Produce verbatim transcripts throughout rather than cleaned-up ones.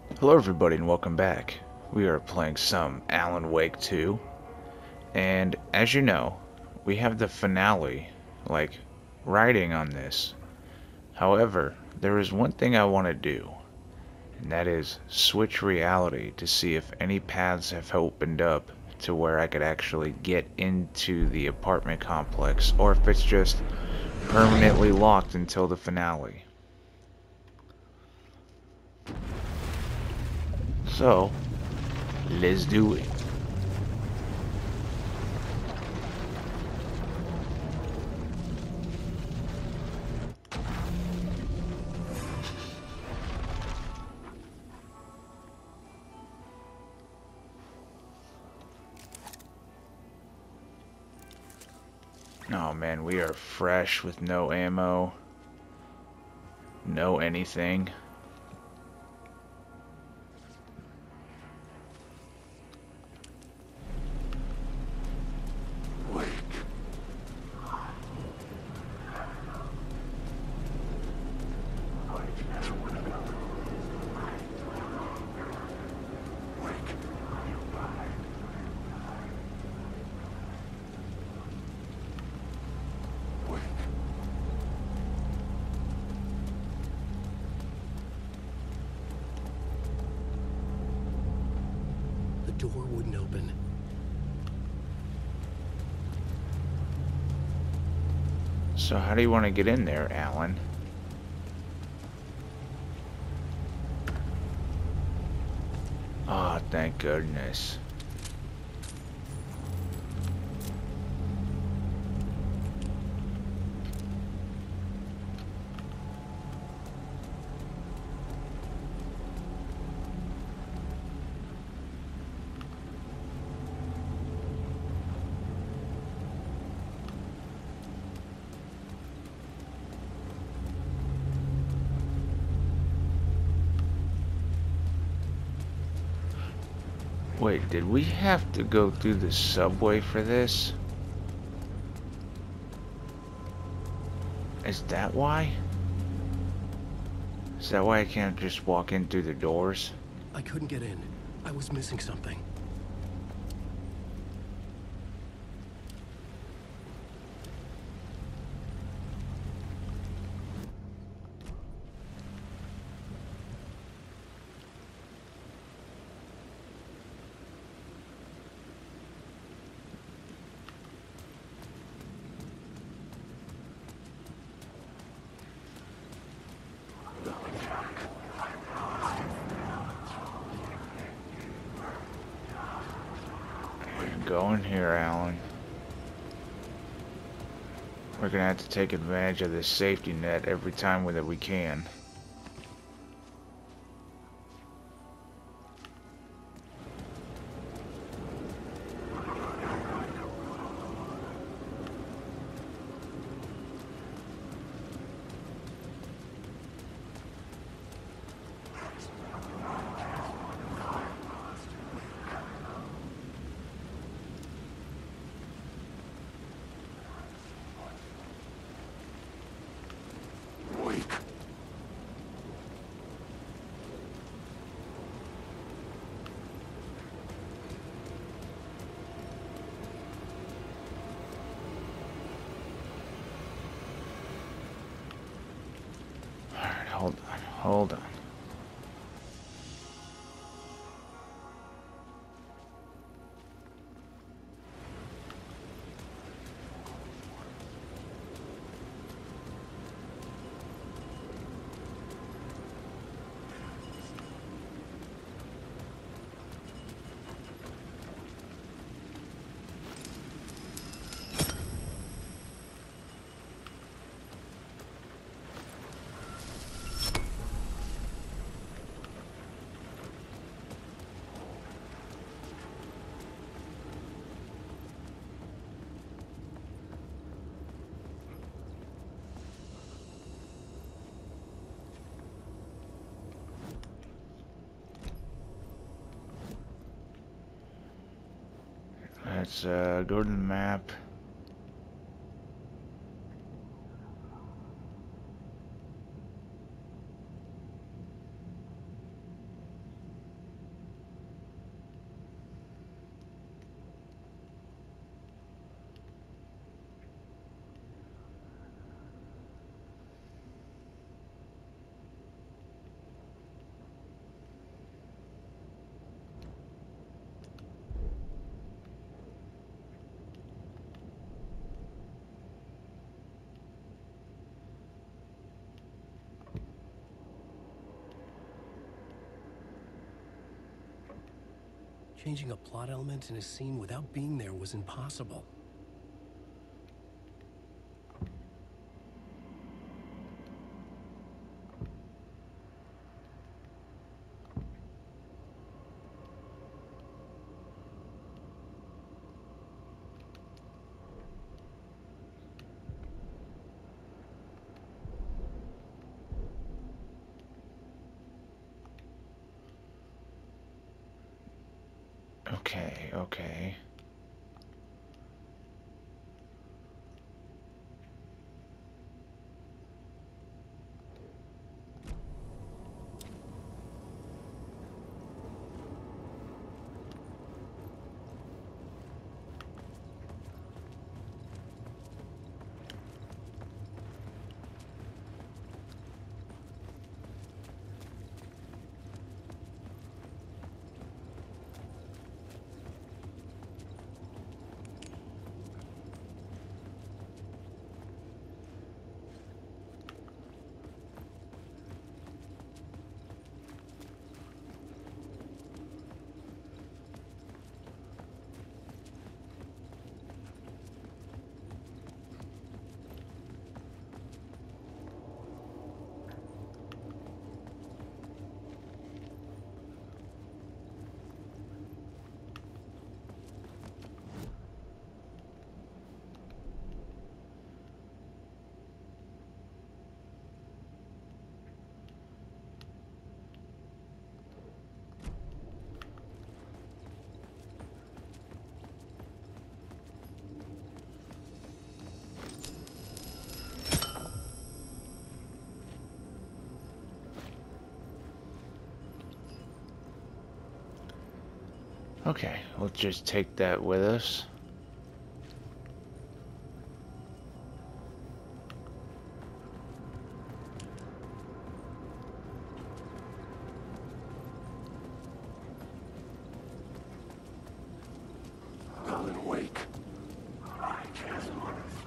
Hello everybody and welcome back. We are playing some Alan Wake two, and as you know, we have the finale, like, riding on this. However, there is one thing I want to do, and that is switch reality to see if any paths have opened up to where I could actually get into the apartment complex, or if it's just permanently locked until the finale. So, let's do it. Oh man, we are fresh with no ammo, no anything. The door wouldn't open. So how do you want to get in there, Alan? Oh, thank goodness. Wait, did we have to go through the subway for this? Is that why? Is that why I can't just walk in through the doors? I couldn't get in. I was missing something. Go in here, Alan. We're gonna have to take advantage of this safety net every time that we can. Alright, hold on, hold on. Let's uh, go to the map. changing a plot element in a scene without being there was impossible. Okay, okay. Okay, we'll just take that with us. Alan Wake. I just want to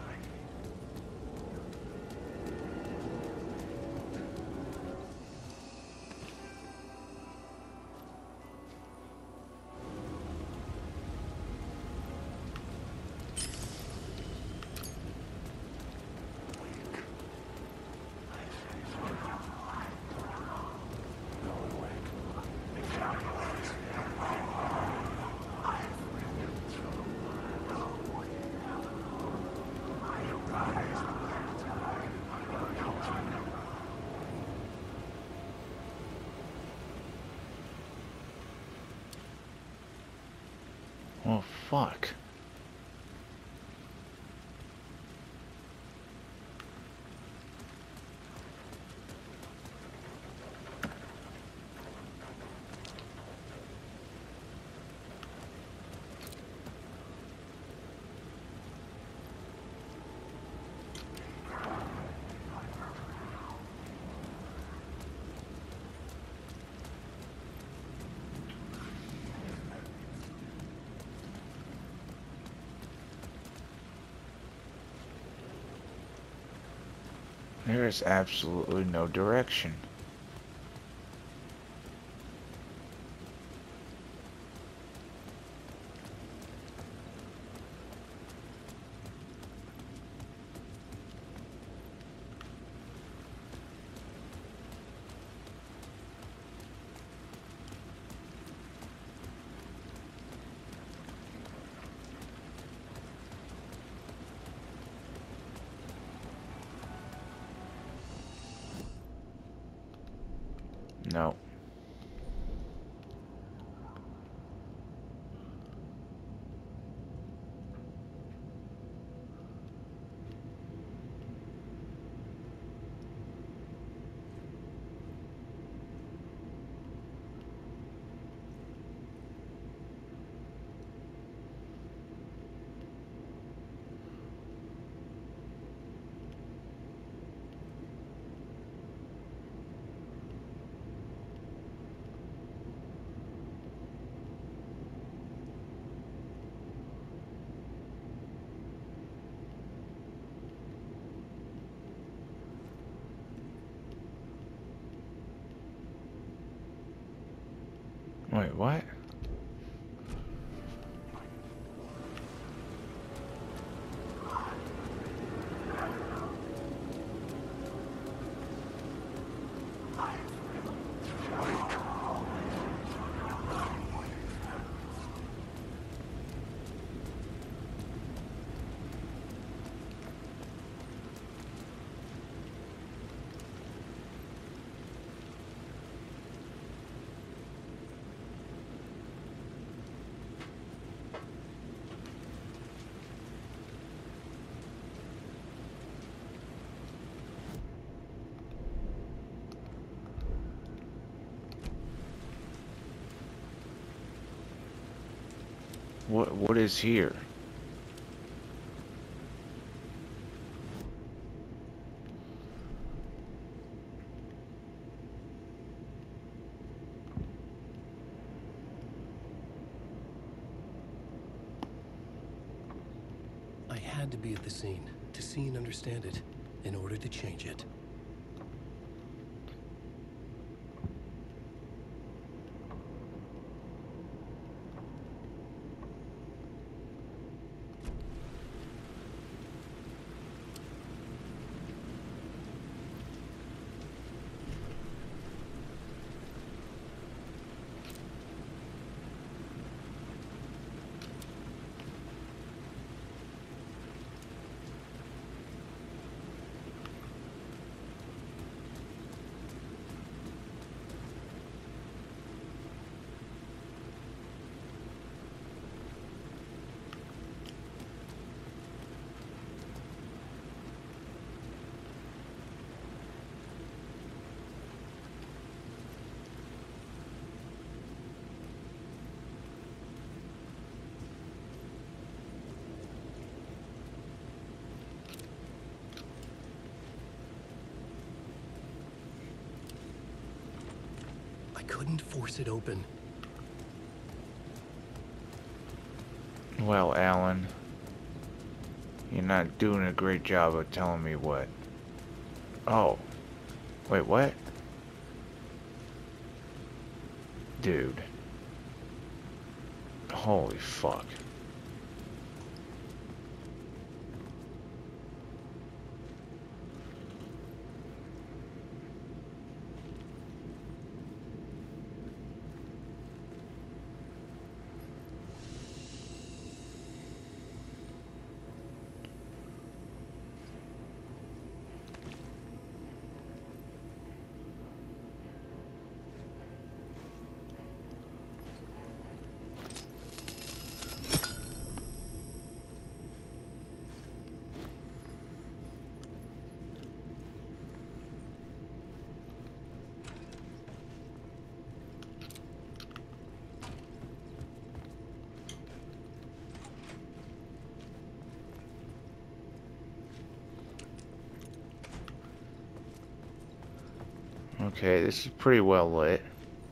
Well, fuck. There is absolutely no direction. No. Wait, what? What what is here? I had to be at the scene, to see and understand it, in order to change it. I couldn't force it open. Well, Alan, you're not doing a great job of telling me what. Oh. Wait, what? Dude. Holy fuck. Okay, this is pretty well lit.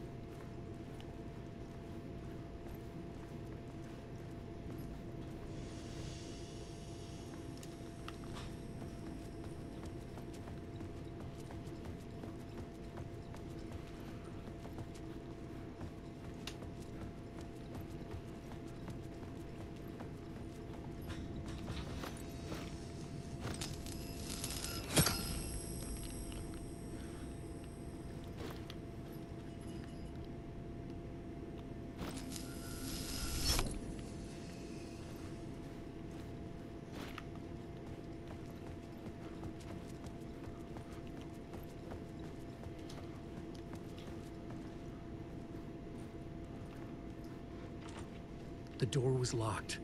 The door was locked.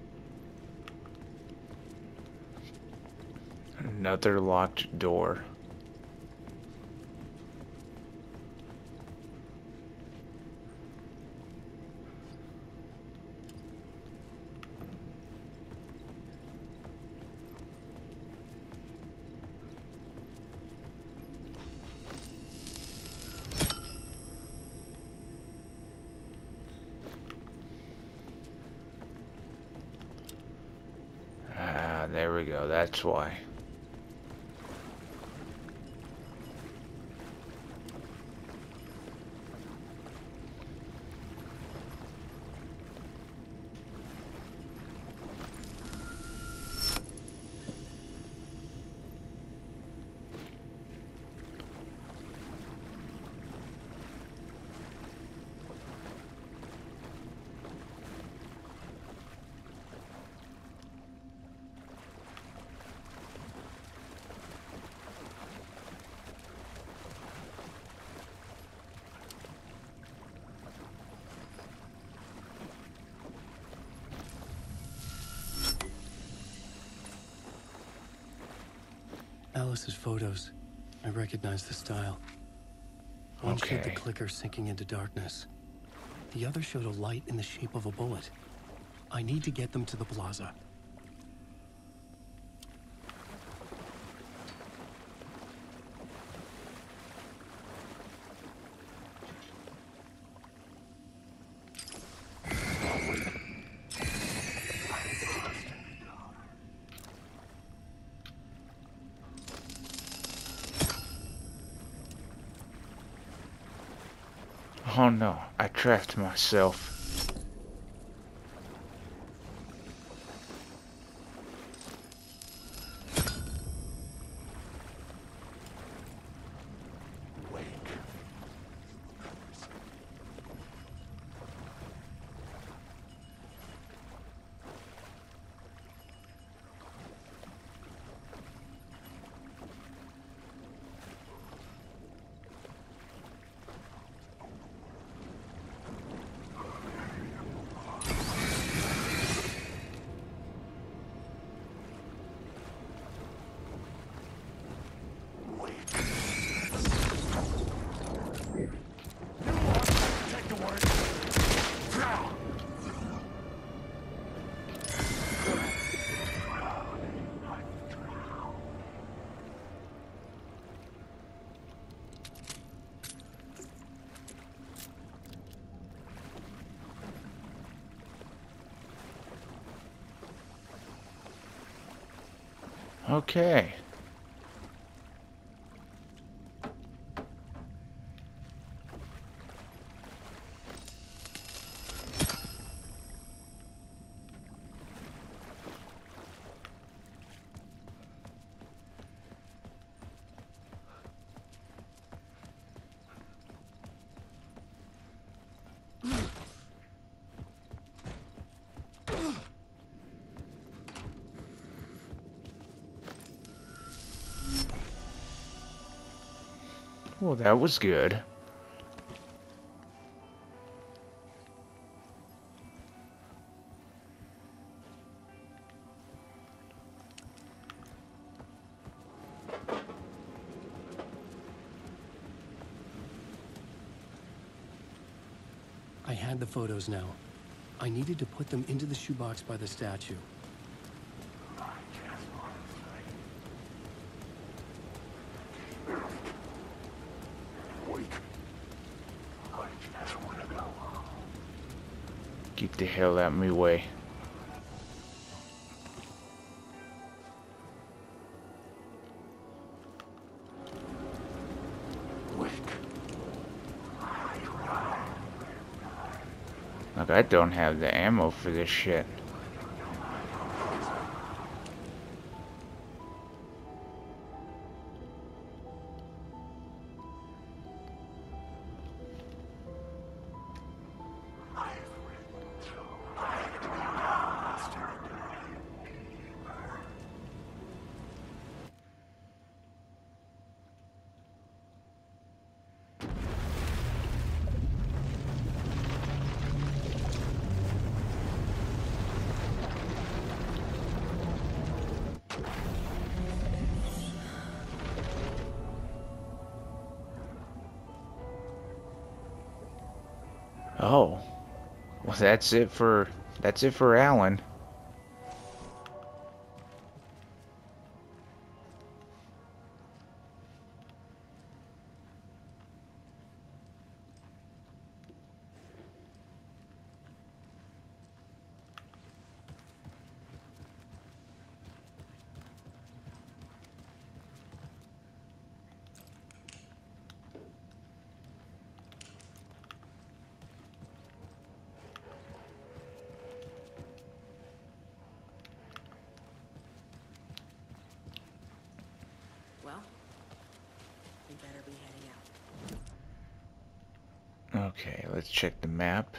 Another locked door. Ah, there we go. That's why. Alice's photos. I recognize the style. One showed the Okay. clicker sinking into darkness. The other showed a light in the shape of a bullet. I need to get them to the plaza. Oh no, I trapped myself. Okay. Well, that was good. I had the photos now. I needed to put them into the shoebox by the statue. Get the hell out of my way. Look, I don't have the ammo for this shit. Oh, well, that's it for that's it for Alan. Well, we better be heading out. Okay, let's check the map.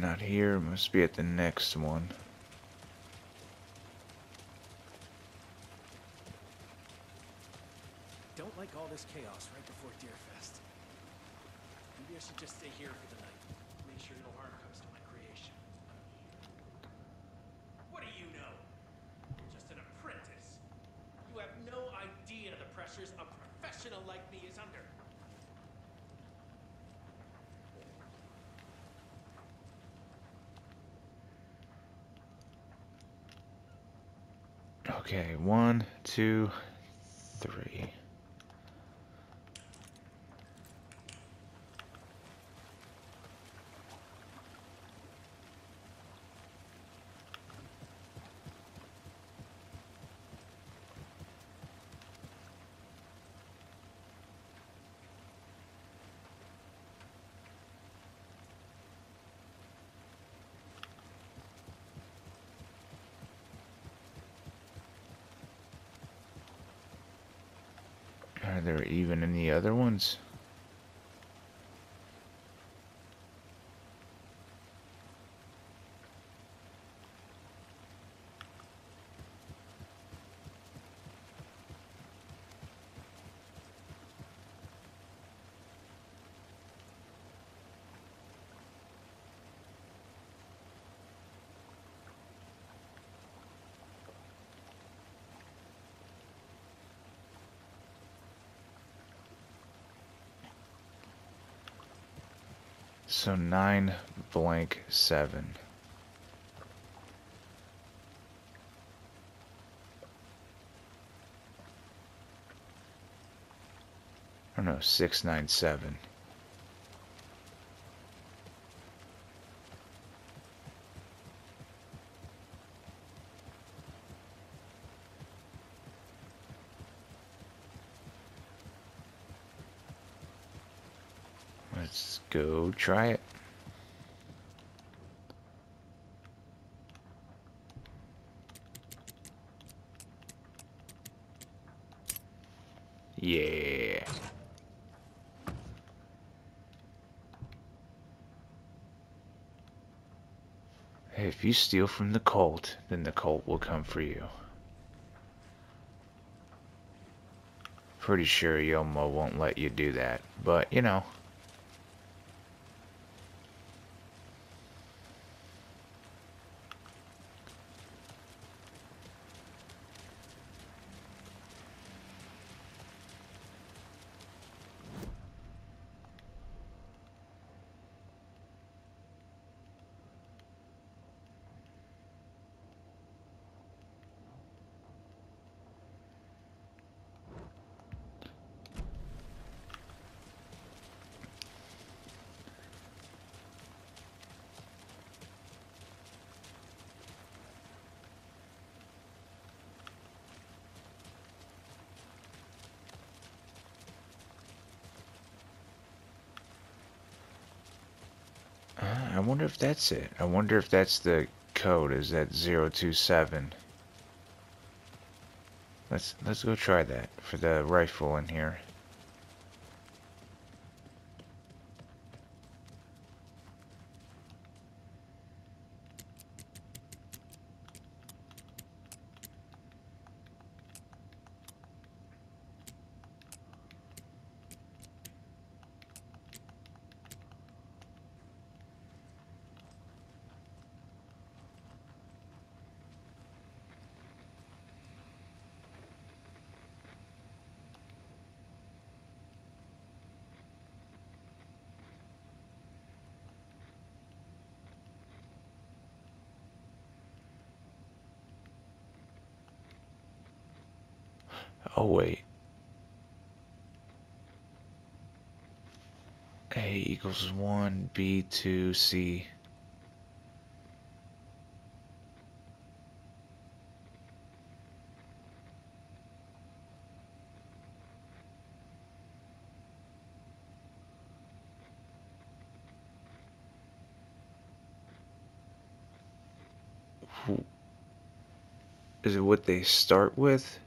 not here. Must be at the next one. Don't like all this chaos right before Deerfest. Maybe I should just stay here for the night. Make sure no harm comes to my creation. What do you know? You're just an apprentice. You have no idea the pressures a professional like me is under. Okay, one, two, three. Are there even any other ones? So nine blank seven. Or no, six nine seven. Let's go try it. Yeah. Hey, if you steal from the cult, then the cult will come for you. Pretty sure Yomo won't let you do that, but you know. I wonder if that's it. I wonder if that's the code. Is that zero two seven? Let's let's go try that for the rifle in here. Oh wait. A equals one, B two, C. Is it what they start with?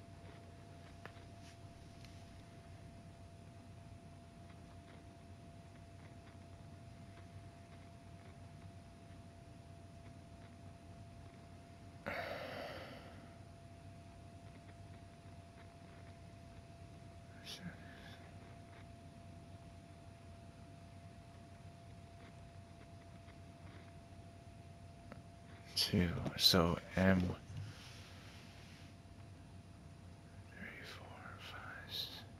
two. So M. Three, four, five,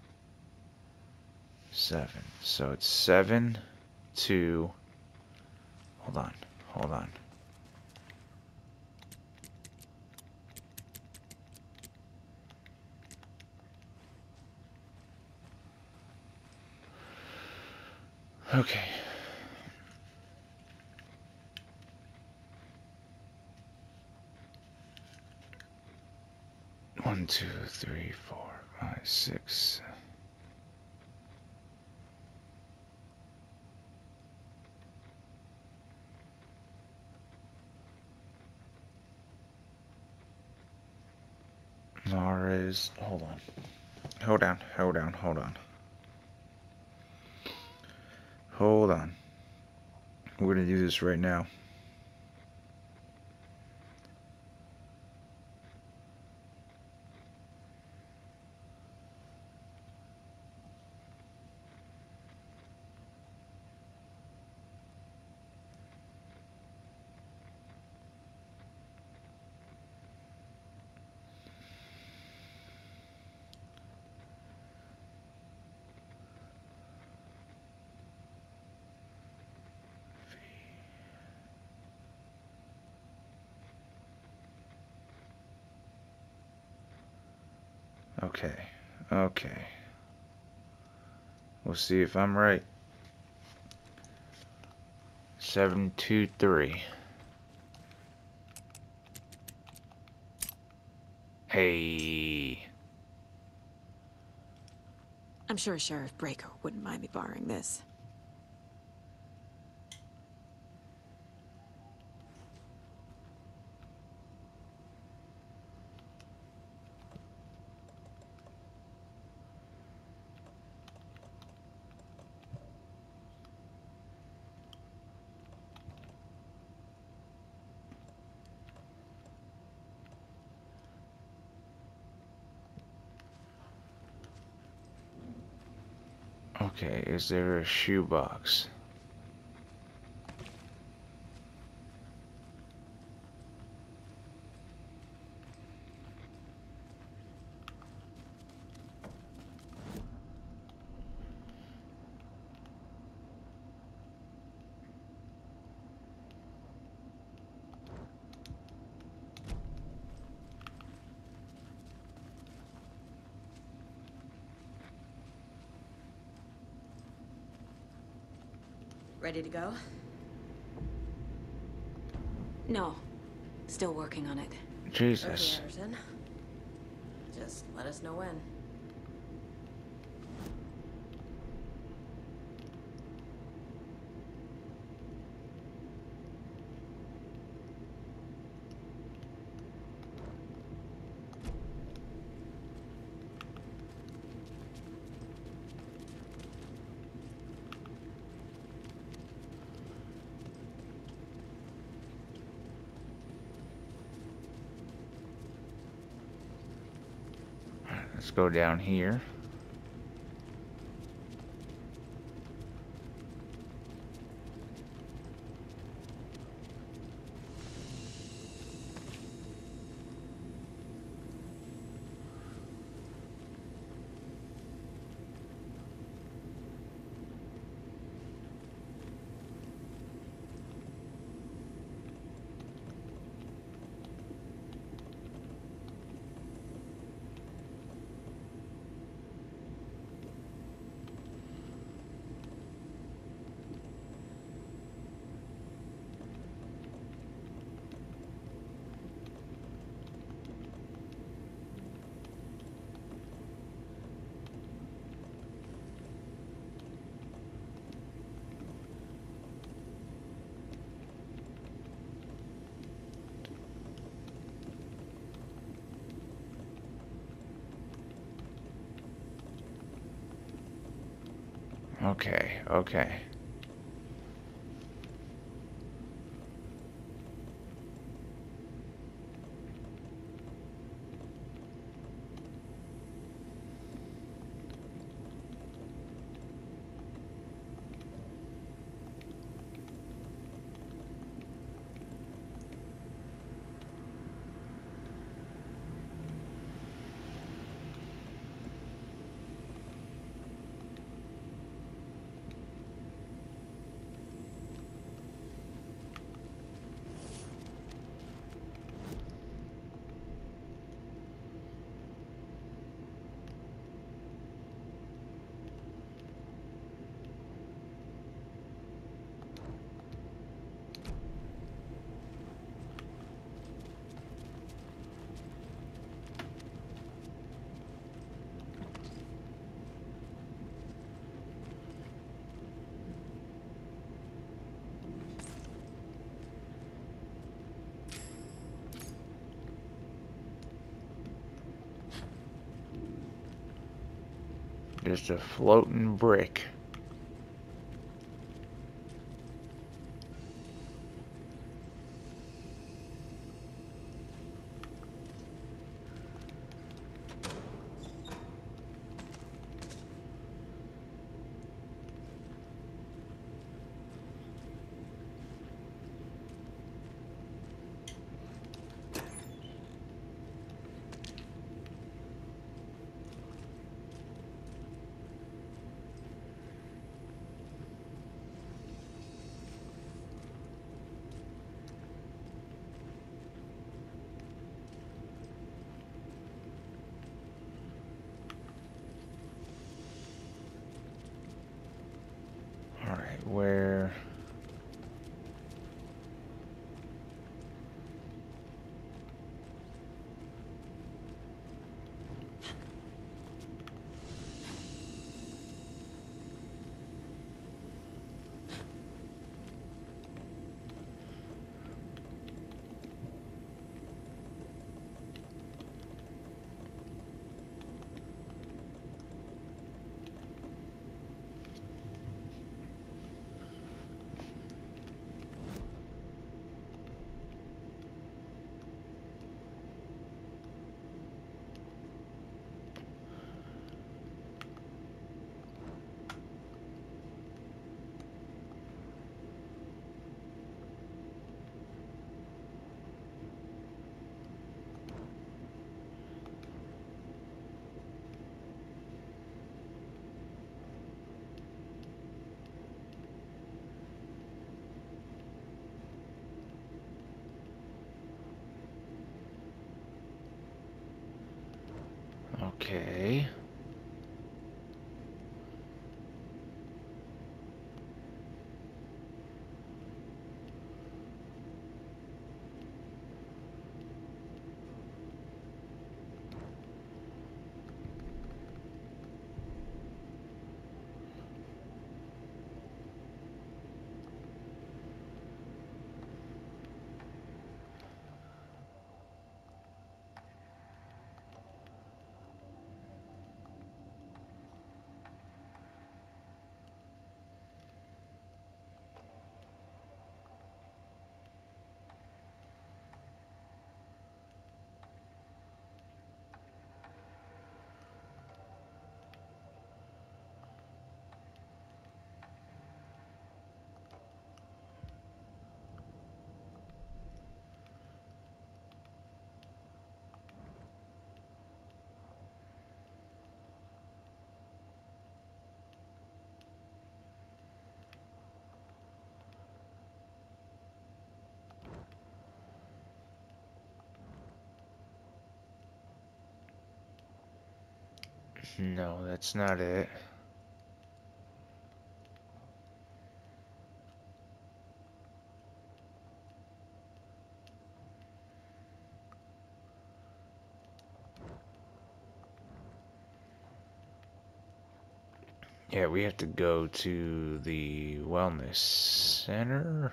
seven. So it's seven, two. Hold on. Hold on. Okay. One, two, three, four, five, six. R is, hold on. Hold on, hold on, hold on. Hold on. We're gonna do this right now. Okay, okay. We'll see if I'm right. Seven, two, three. Hey. I'm sure Sheriff Breaker wouldn't mind me borrowing this. Okay, is there a shoebox? Ready to go? No. Still working on it. Jesus. Okay, Anderson. Just let us know when. Let's go down here. Okay, okay. Just a floating brick. Alright, where... Okay. No, that's not it. Yeah, we have to go to the wellness center.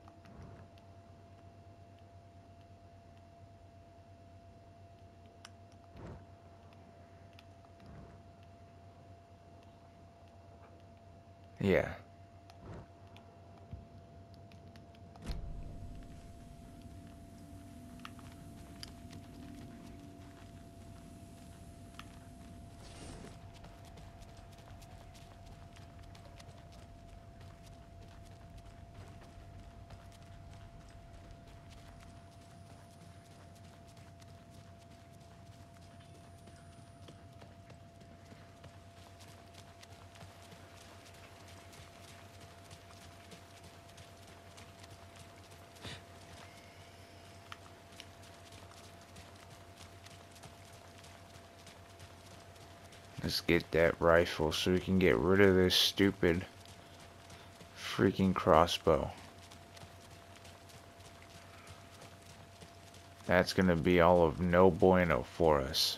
Yeah. Let's get that rifle so we can get rid of this stupid freaking crossbow. That's gonna be all of no bueno for us.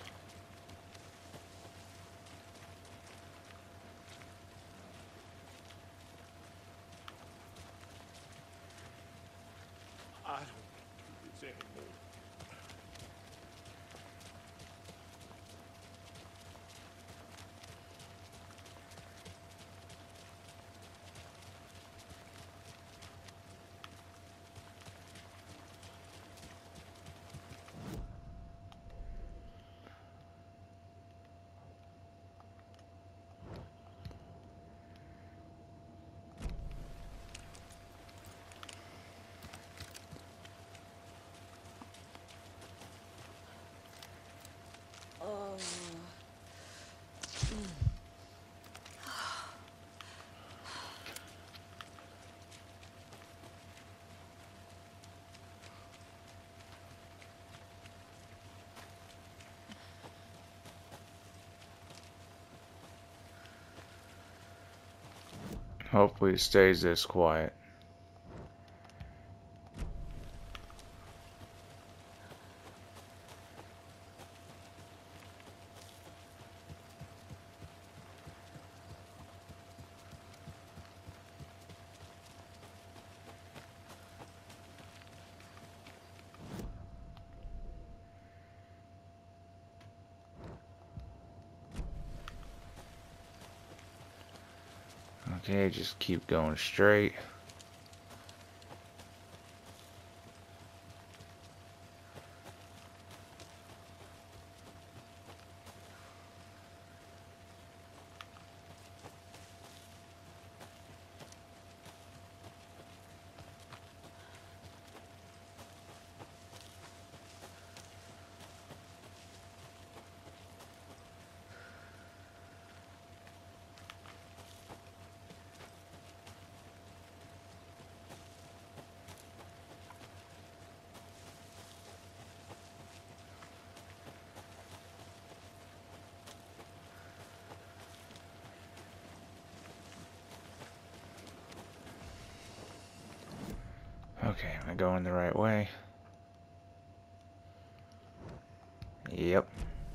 I don't do this anymore. Hopefully it stays this quiet. Okay, just keep going straight. Okay, am I going the right way? Yep.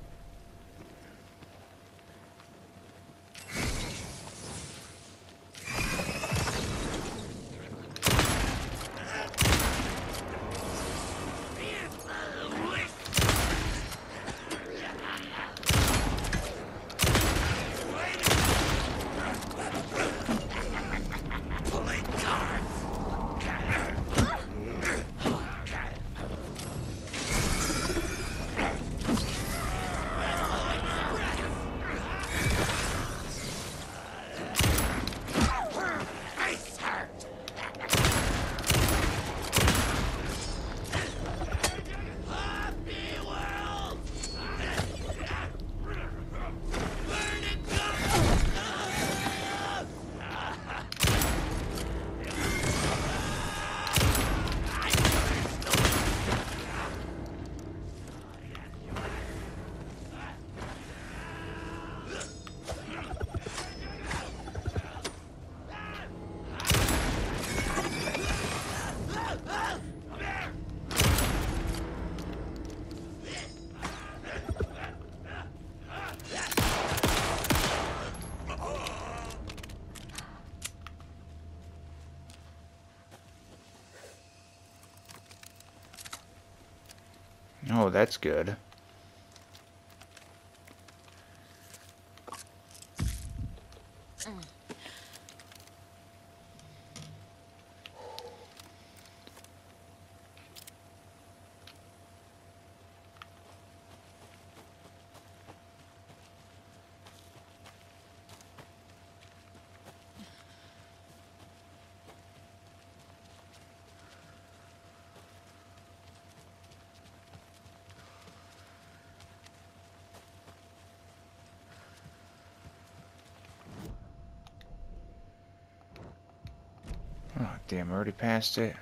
Oh, that's good. Oh, damn, I already passed it.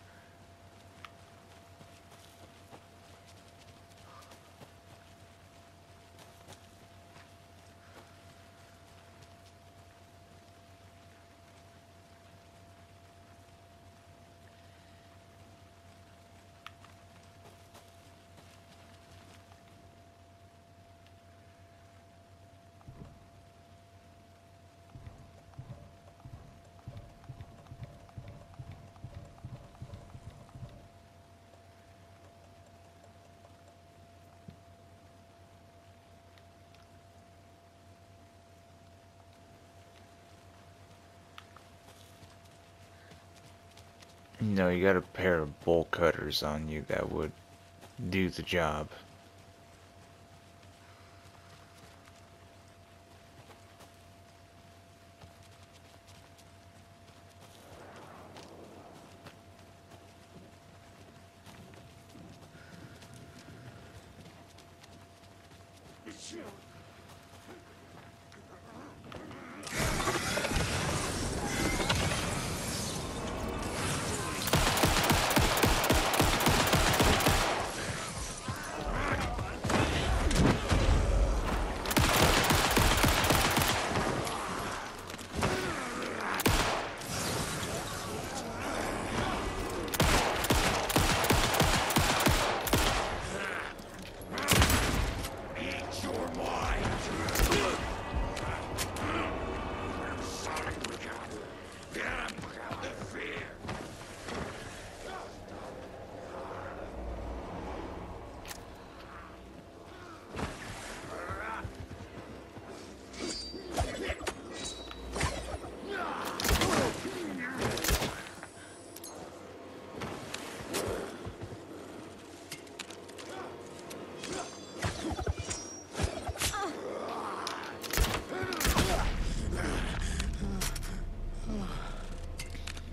You know, you got a pair of bolt cutters on you that would do the job. It's you!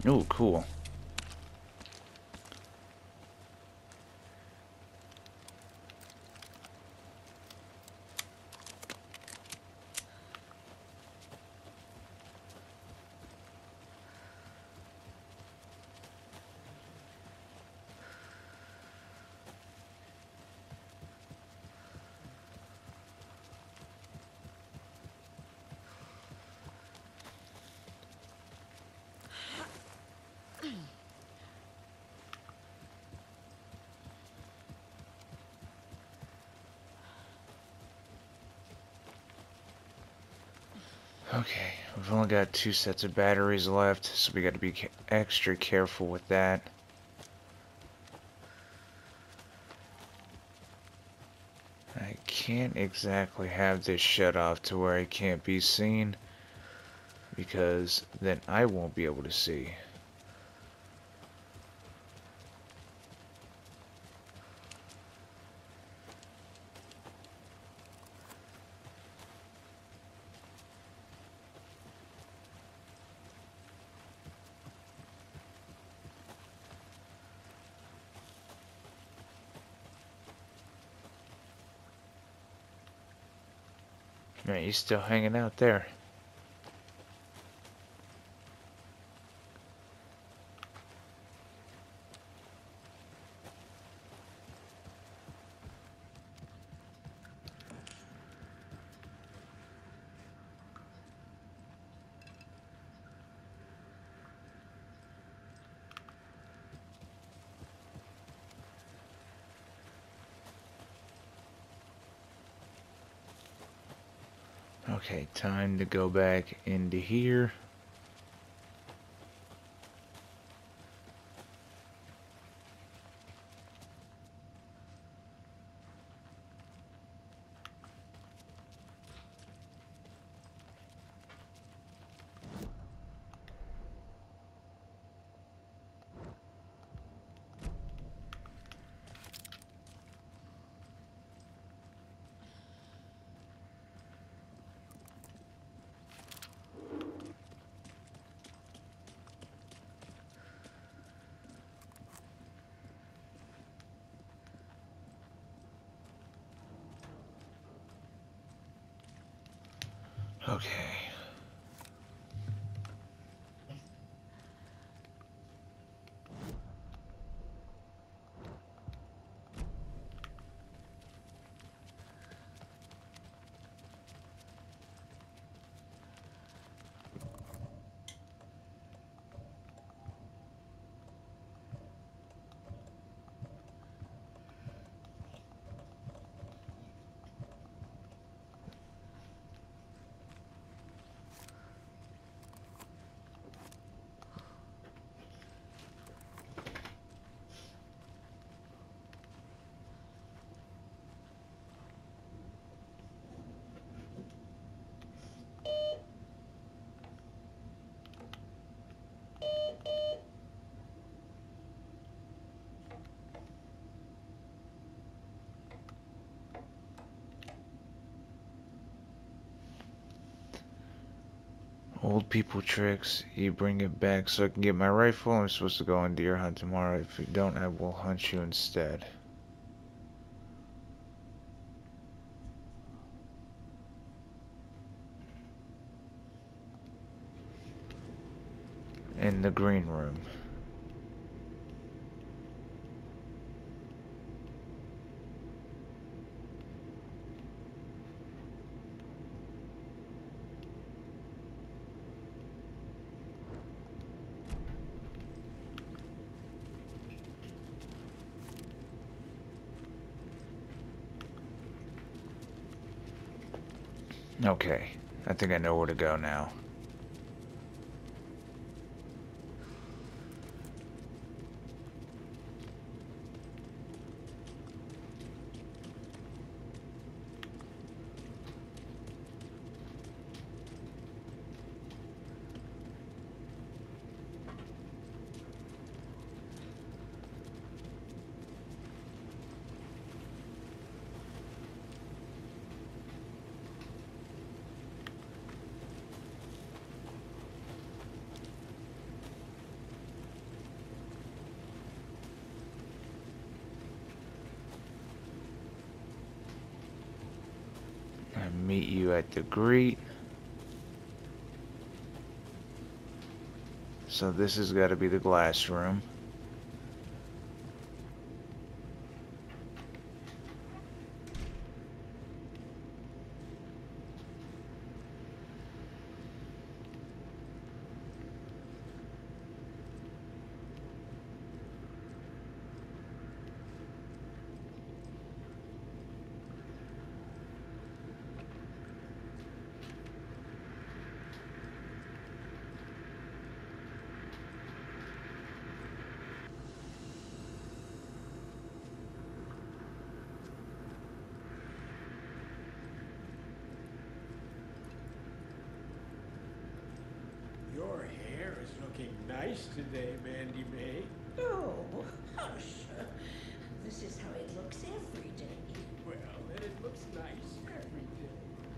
Ooh, cool. Okay, we've only got two sets of batteries left, so we got to be ca extra careful with that. I can't exactly have this shut off to where it can't be seen, because then I won't be able to see. Man, he's still hanging out there. Okay, time to go back into here. Okay. Old people tricks. You bring it back so I can get my rifle. I'm supposed to go on deer hunt tomorrow. If you don't, I will hunt you instead. In the green room. Okay, I think I know where to go now. meet you at the greet. So this has got to be the glass room. Your hair is looking nice today, Mandy May. Oh, hush. This is how it looks every day. Well, then it looks nice every day.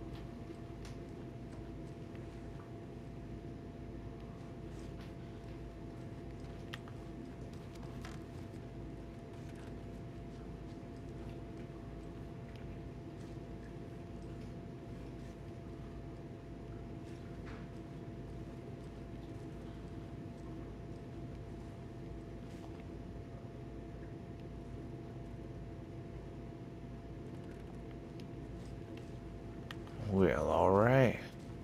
Well, alright.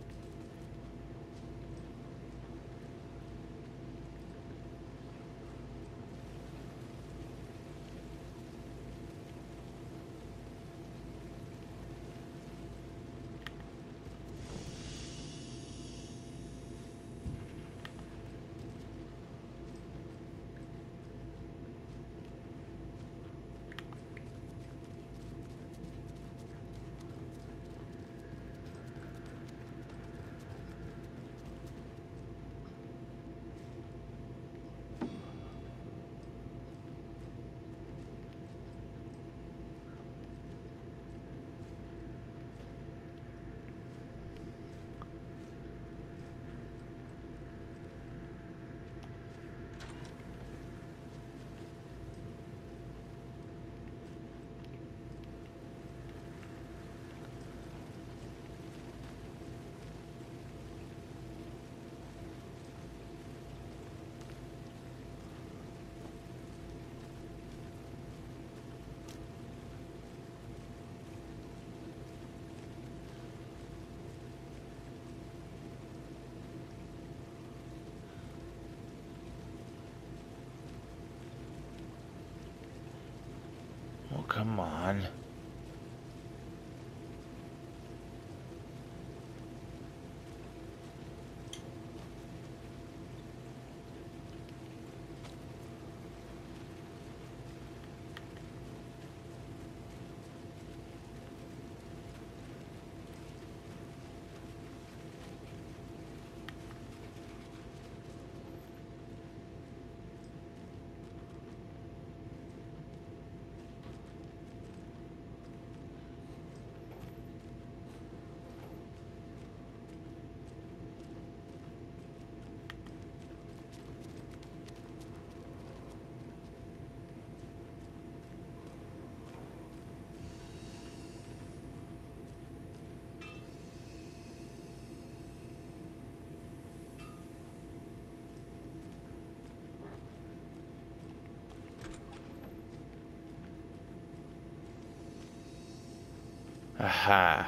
Well, come on. Aha.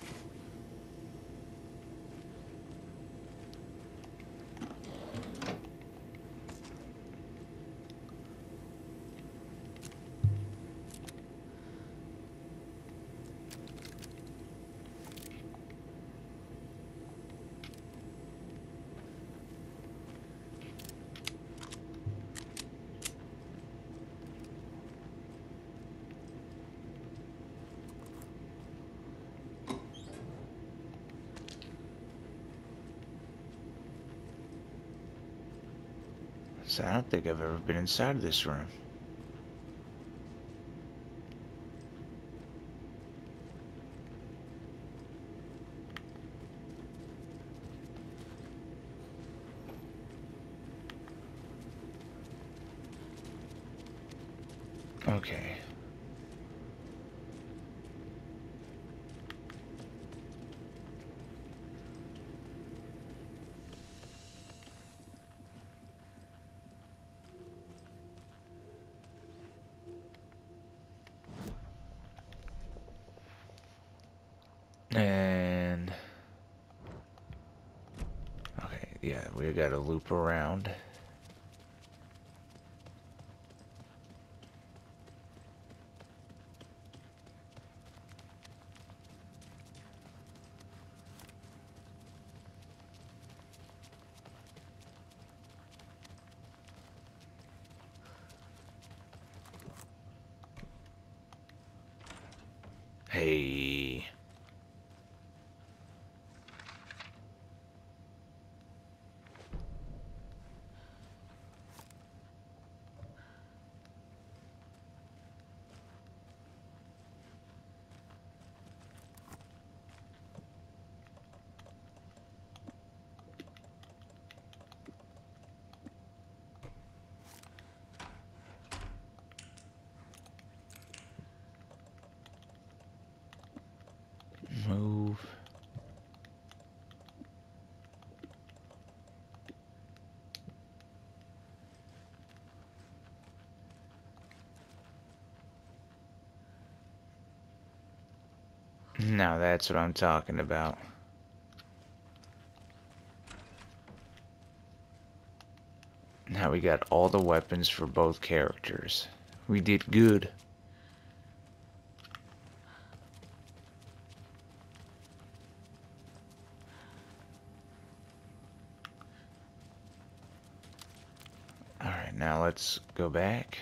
So I don't think I've ever been inside of this room. Okay. And okay, yeah, we gotta loop around. Hey. Move. Now that's what I'm talking about. Now we got all the weapons for both characters. We did good. Alright, now let's go back.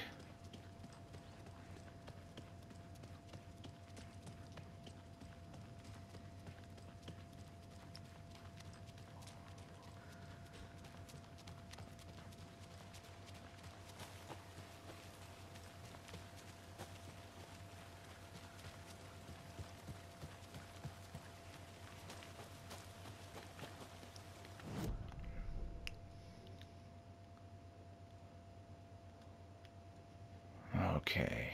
Okay.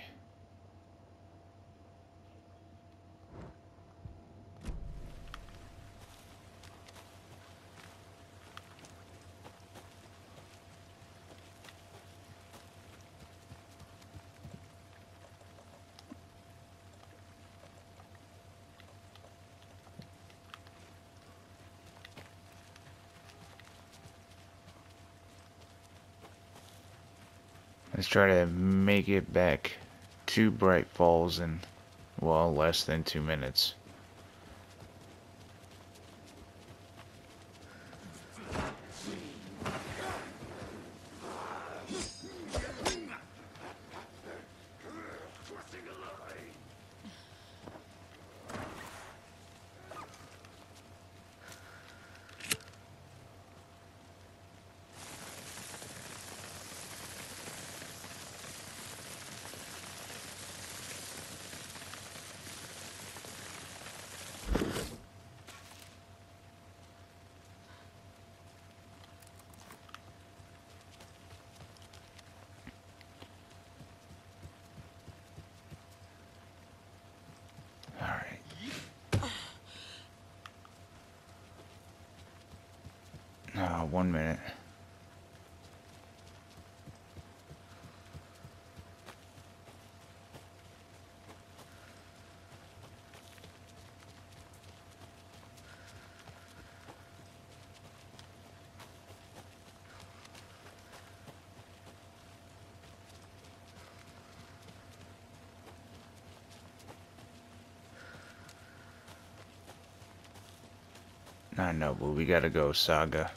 Let's try to make it back to Bright Falls in, well, less than two minutes. Oh, one minute. I know, but we gotta go, Saga.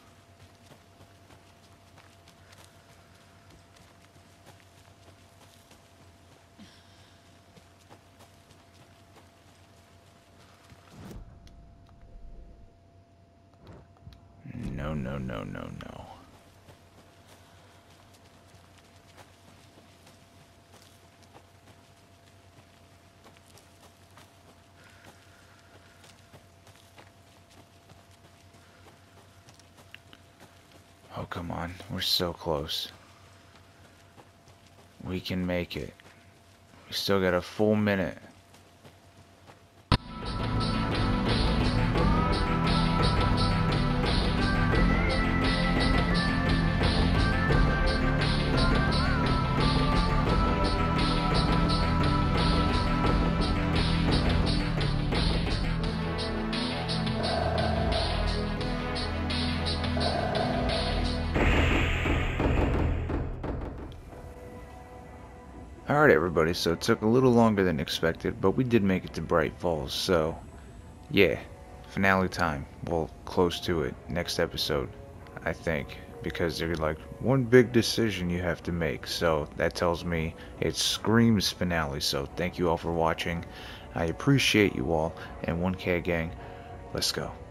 No, no, no, no, no. Oh, come on. We're so close. We can make it. We still got a full minute. Alright everybody, so it took a little longer than expected, but we did make it to Bright Falls, so yeah, finale time. Well, close to it. Next episode, I think, because there's like one big decision you have to make, so that tells me it screams finale. So thank you all for watching. I appreciate you all, and one K gang, let's go.